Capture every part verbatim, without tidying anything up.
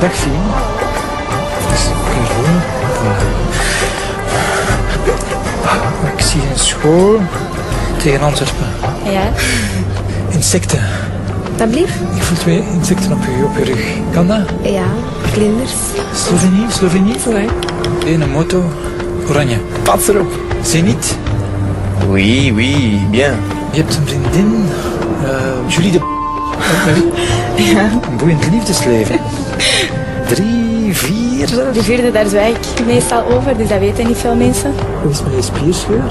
Dag Fien. Dus, gewoon. Ik zie een school tegen Antwerpen. Ja. Insecten. Dat blieft? Ik voel twee insecten op je, op je rug. Kan dat? Ja, vlinders. Slovenië, Slovenië. Nee. Een moto, oranje. Pas erop. Zenit. Oui, oui, bien. Je hebt een vriendin, uh, Julie de... Ja. Een boeiend liefdesleven. Drie, vier zelfs. De vierde, daar zwijg ik meestal over, dus dat weten niet veel mensen. Hoe is mijn spierscheur?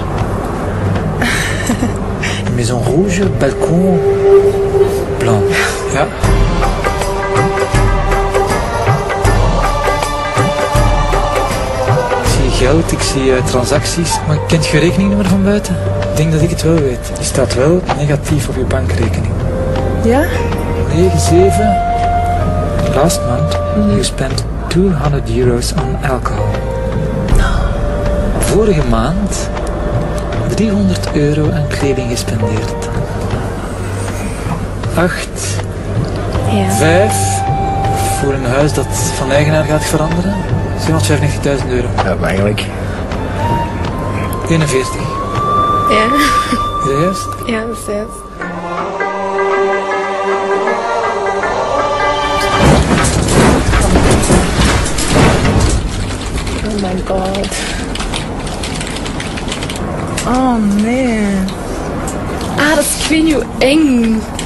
Maison rouge, balcon, blanc. Ja. Ik zie geld, ik zie uh, transacties, maar kent je rekeningnummer van buiten? Ik denk dat ik het wel weet. Die staat wel negatief op je bankrekening. Ja? negen zeven. Last month, mm-hmm. You spent tweehonderd euro's on alcohol. Vorige maand driehonderd euro aan kleding gespendeerd. acht. Ja. vijf. Voor een huis dat van eigenaar gaat veranderen. tweehonderdvijfennegentigduizend euro. Ja, eigenlijk. eenenveertig. Ja. Is dat juist? Ja, dat is juist. Oh my god. Oh nee. Ah, dat is, ik weet niet hoe eng.